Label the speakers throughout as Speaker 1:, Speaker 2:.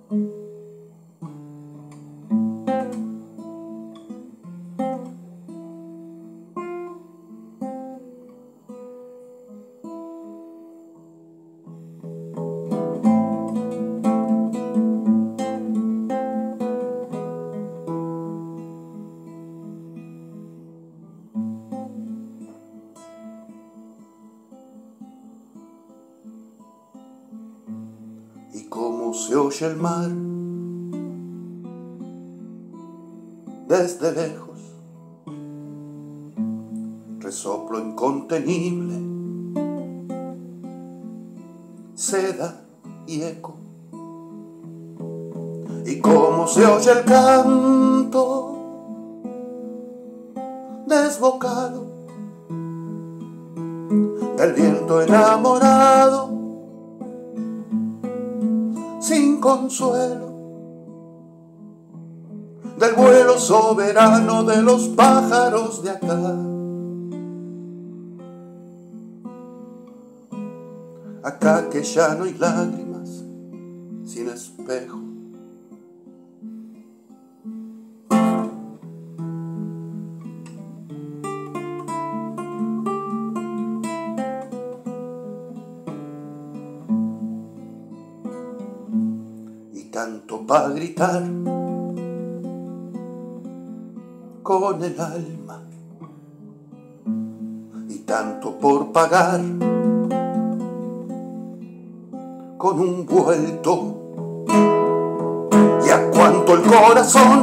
Speaker 1: Y cómo se oye el mar desde lejos, resoplo incontenible, seda y eco. Y cómo se oye el canto desbocado del viento enamorado, sin consuelo, del vuelo soberano de los pájaros de acá. Acá que ya no hay lágrimas, sin espejo. Tanto para gritar con el alma y tanto por pagar con un vuelto, y a cuánto el corazón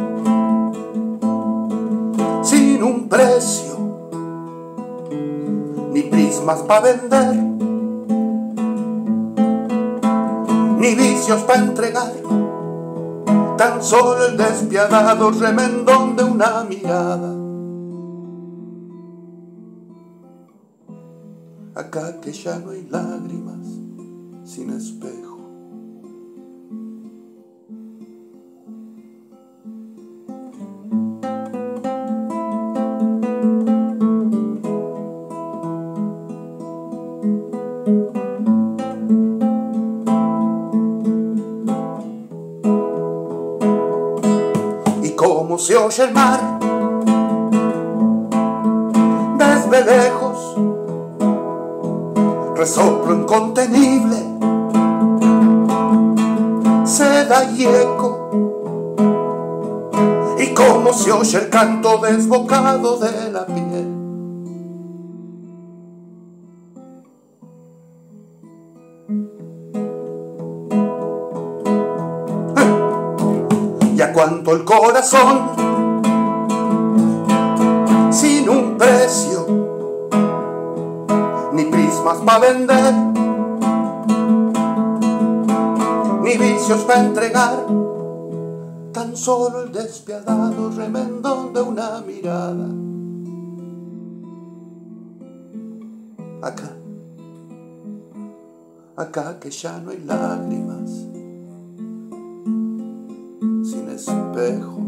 Speaker 1: sin un precio, ni prismas para vender, ni vicios para entregar, tan solo el despiadado remendón de una mirada. Acá que ya no hay lágrimas, sin espejo. Cómo se oye el mar desde lejos, resoplo incontenible, seda y eco. Y cómo se oye el canto desbocado de la piel. Y a cuánto el corazón sin un precio, ni prismas para vender, ni vicios para entregar, tan solo el despiadado remendón de una mirada. Acá que ya no hay lágrimas, sin espejo.